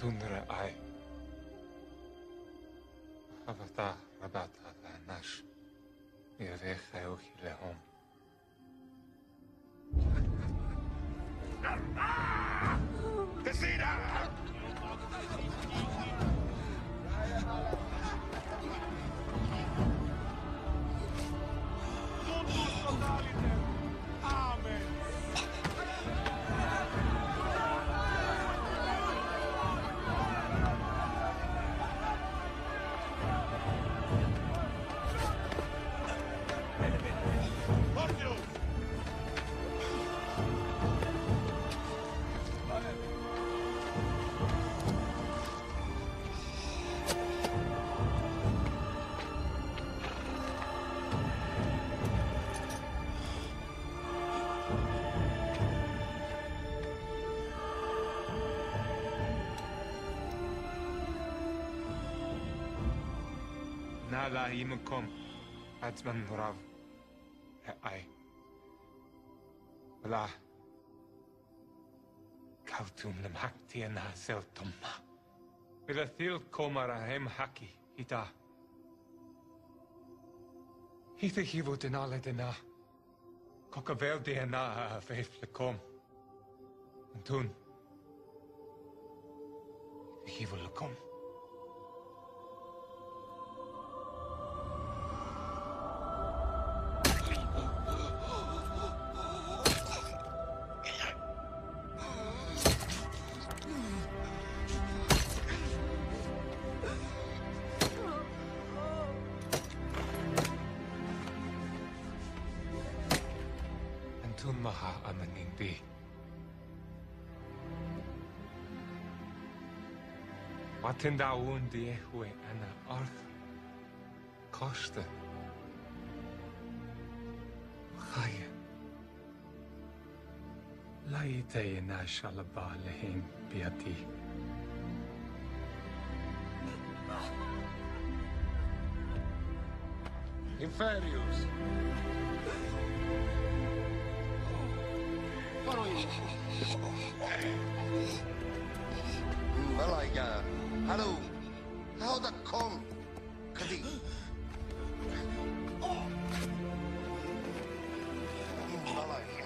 tundra ai. Havata rabata la nash. Yavecha ohi lehom. Casina! Amen. Nala imukom. Adsman rav. Ai. Wala. Kautum lam hakti na seltomma. Bilathil komara hem haki hita. Hita hivo denale dena. Kokavel dena a veiflekom. Antun. Hivo lekom. Antun maha amaninti. Watinda undi ehwe ana Arthur. Costa. Chaya. Laite na shalaba lehim biati. Inferius. Malaya. Hallo. Hou dat kom. Kadi. Malaya.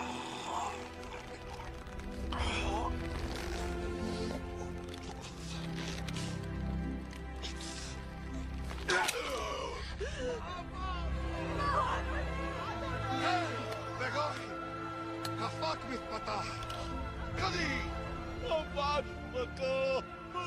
Begohi. Kafak mitpatah. Kadi. Obat betul.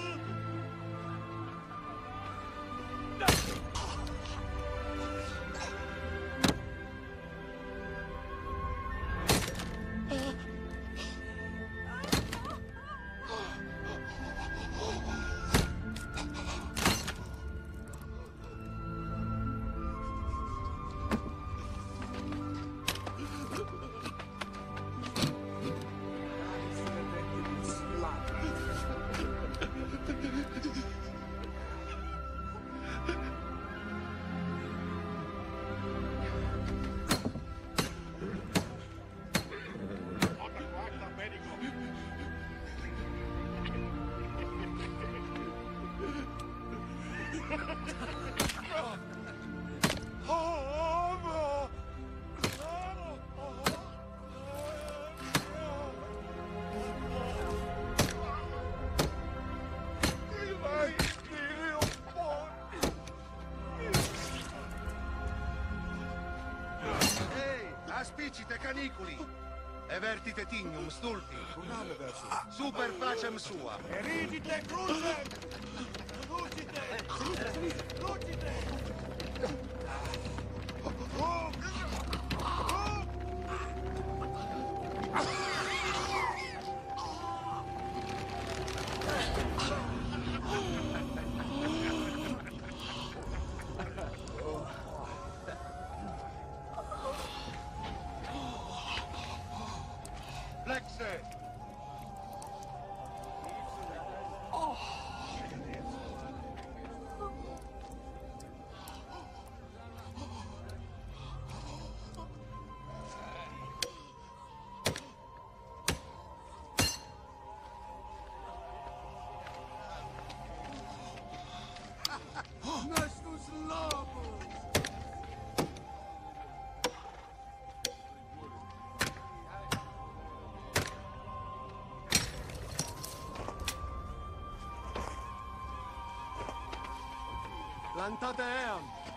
Aspicite caniculi, evertite tignum stulti, super pacem sua. Eridite crucem! Crucite! Crucite! Flexe! Plantate eam!